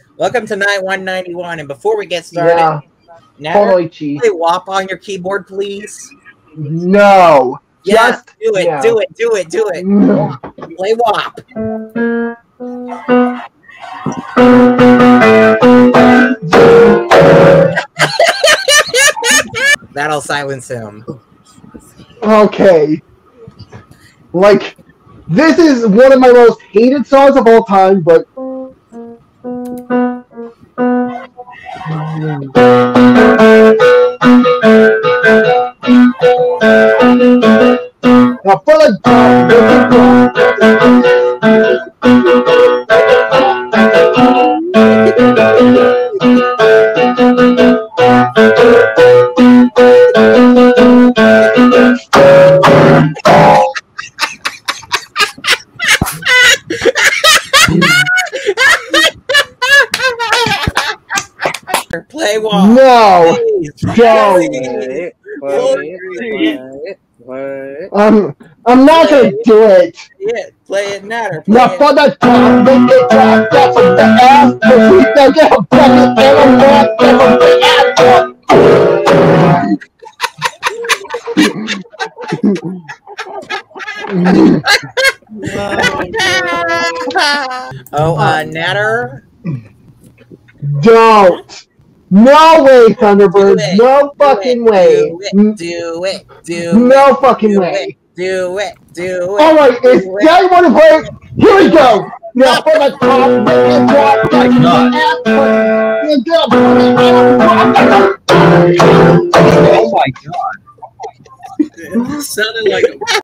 Welcome to night 191. And before we get started, Yeah, Nader, totally cheap. play WAP on your keyboard, please. No. Yes, Just do it, yeah. do it, do it, do it. No. Play WAP. That'll silence him. Okay. Like, this is one of my most hated songs of all time, but now for the Play WAP. No. Please. Don't. I'm not gonna do it. Yeah, play it, Nader. Play Now it. for the top, make it drop, that's what the ass, but we don't get a bucket and a walk, and a big Nader. Don't. No way, Thunderbird. No fucking way. Do it. No fucking way. Do it. Alright, if you want to play, here we go. Now for the top, make it drop, that's Oh my god. It sounded like